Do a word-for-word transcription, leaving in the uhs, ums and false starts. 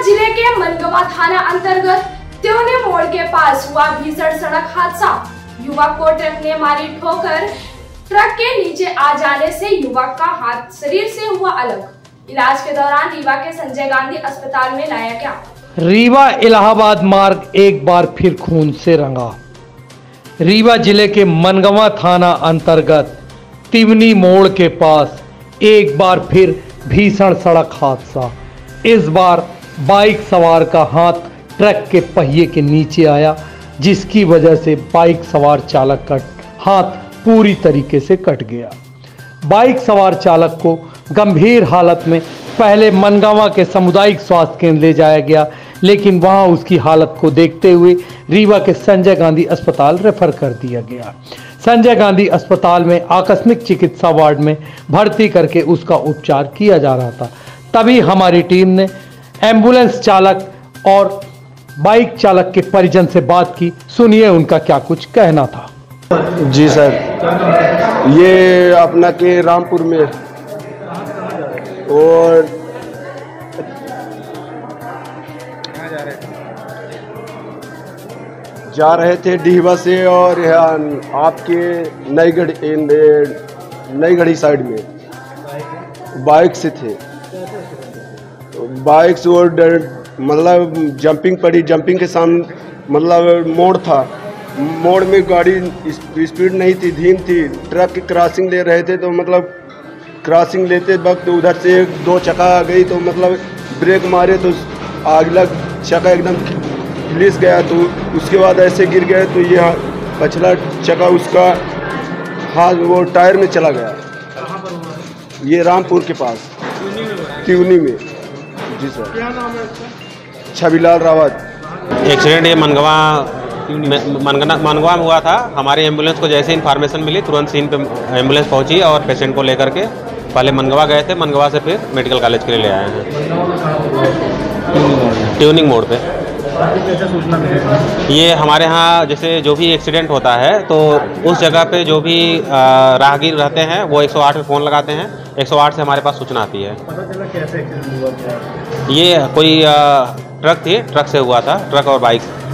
जिले के मनगवा थाना अंतर्गत त्योने मोड़ के पास हुआ भीषण सड़क हादसा। युवक को ट्रक ने मारी ठोकर। ट्रक के नीचे आ जाने से युवक का हाथ शरीर से हुआ अलग। इलाज के दौरान रीवा के संजय गांधी अस्पताल में लाया गया। रीवा इलाहाबाद मार्ग एक बार फिर खून से रंगा। रीवा जिले के मनगवा थाना अंतर्गत तिवनी मोड़ के पास एक बार फिर भीषण सड़क हादसा। इस बार बाइक सवार का हाथ ट्रक के पहिए के नीचे आया, जिसकी वजह से बाइक सवार चालक का हाथ पूरी तरीके से कट गया। बाइक सवार चालक को गंभीर हालत में पहले मनगावा के सामुदायिक स्वास्थ्य केंद्र ले जाया गया, लेकिन वहां उसकी हालत को देखते हुए रीवा के संजय गांधी अस्पताल रेफर कर दिया गया। संजय गांधी अस्पताल में आकस्मिक चिकित्सा वार्ड में भर्ती करके उसका उपचार किया जा रहा था। तभी हमारी टीम ने एम्बुलेंस चालक और बाइक चालक के परिजन से बात की। सुनिए उनका क्या कुछ कहना था। जी सर, ये अपना के रामपुर में और जा रहे थे डीहवा से और यहाँ आपके नई गढ़ी नई गढ़ी साइड में बाइक से थे। बाइक से और मतलब जंपिंग पड़ी। जंपिंग के सामने मतलब मोड़ था। मोड़ में गाड़ी स्पीड नहीं थी, धीम थी। ट्रक की क्रॉसिंग ले रहे थे तो मतलब क्रॉसिंग लेते वक्त तो उधर से दो चक्का आ गई तो मतलब ब्रेक मारे तो अगला चक्का एकदम घिस गया। तो उसके बाद ऐसे गिर गए तो ये पछला चक्का उसका हाथ वो टायर में चला गया। ये रामपुर के पास तिवनी में। जी सर। क्या नाम है इसका? छविलाल रावत। एक्सीडेंट ये मनगवा मनगना मनगवा में हुआ था। हमारी एम्बुलेंस को जैसे इन्फॉर्मेशन मिली तुरंत सीन पे एम्बुलेंस पहुंची और पेशेंट को लेकर के पहले मनगवा गए थे। मनगवा से फिर मेडिकल कॉलेज के लिए ले आए हैं। ट्यूनिंग मोड़ पे। ये हमारे यहाँ जैसे जो भी एक्सीडेंट होता है तो उस जगह पे जो भी राहगीर रहते हैं वो एक सौ आठ पे फ़ोन लगाते हैं। एक सौ आठ से हमारे पास सूचना आती है। पता चला कैसे एक्सीडेंट हुआ? ये कोई ट्रक थी, ट्रक से हुआ था, ट्रक और बाइक।